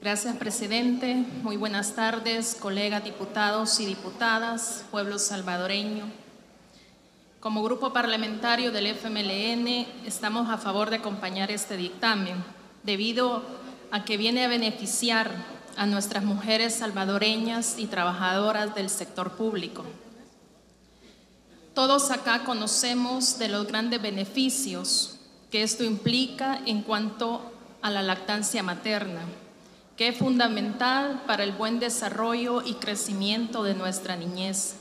Gracias, presidente. Muy buenas tardes, colegas diputados y diputadas, pueblo salvadoreño. Como grupo parlamentario del FMLN, estamos a favor de acompañar este dictamen, debido a que viene a beneficiar a nuestras mujeres salvadoreñas y trabajadoras del sector público. Todos acá conocemos de los grandes beneficios que esto implica en cuanto a la lactancia materna, que es fundamental para el buen desarrollo y crecimiento de nuestra niñez,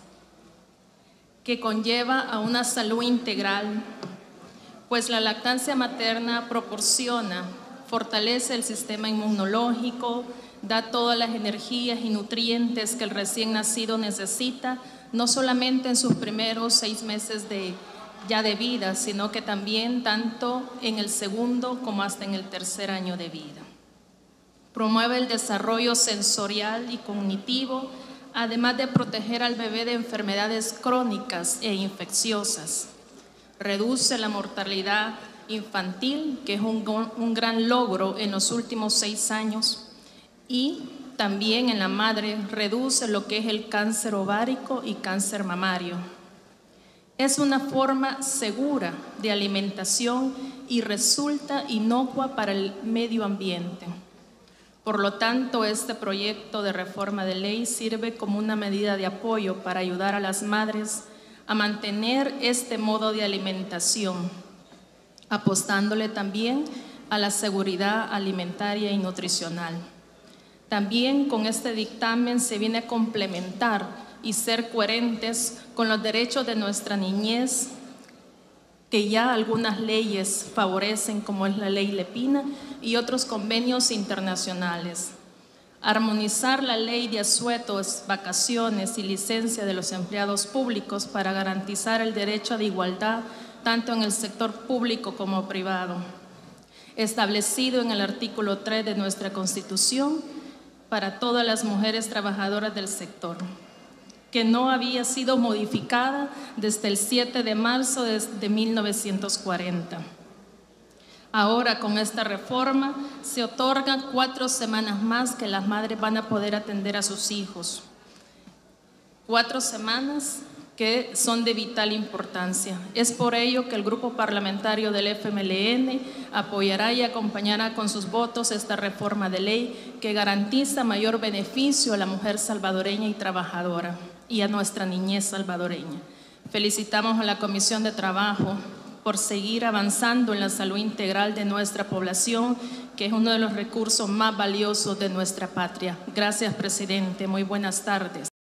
que conlleva a una salud integral, pues la lactancia materna fortalece el sistema inmunológico, da todas las energías y nutrientes que el recién nacido necesita, no solamente en sus primeros 6 meses de vida, sino que también tanto en el segundo como hasta en el tercer año de vida. Promueve el desarrollo sensorial y cognitivo, además de proteger al bebé de enfermedades crónicas e infecciosas. Reduce la mortalidad infantil, que es un gran logro en los últimos 6 años, y también en la madre reduce lo que es el cáncer ovárico y cáncer mamario. Es una forma segura de alimentación y resulta inocua para el medio ambiente. Por lo tanto, este proyecto de reforma de ley sirve como una medida de apoyo para ayudar a las madres a mantener este modo de alimentación, apostándole también a la seguridad alimentaria y nutricional. También con este dictamen se viene a complementar y ser coherentes con los derechos de nuestra niñez, que ya algunas leyes favorecen, como es la ley Lepina y otros convenios internacionales. Armonizar la ley de asuetos, vacaciones y licencia de los empleados públicos para garantizar el derecho de igualdad tanto en el sector público como privado, establecido en el artículo 3 de nuestra Constitución para todas las mujeres trabajadoras del sector, que no había sido modificada desde el 7 de marzo de 1940. Ahora, con esta reforma, se otorgan 4 semanas más que las madres van a poder atender a sus hijos. 4 semanas que son de vital importancia. Es por ello que el grupo parlamentario del FMLN apoyará y acompañará con sus votos esta reforma de ley que garantiza mayor beneficio a la mujer salvadoreña y trabajadora y a nuestra niñez salvadoreña. Felicitamos a la Comisión de Trabajo por seguir avanzando en la salud integral de nuestra población, que es uno de los recursos más valiosos de nuestra patria. Gracias, presidente. Muy buenas tardes.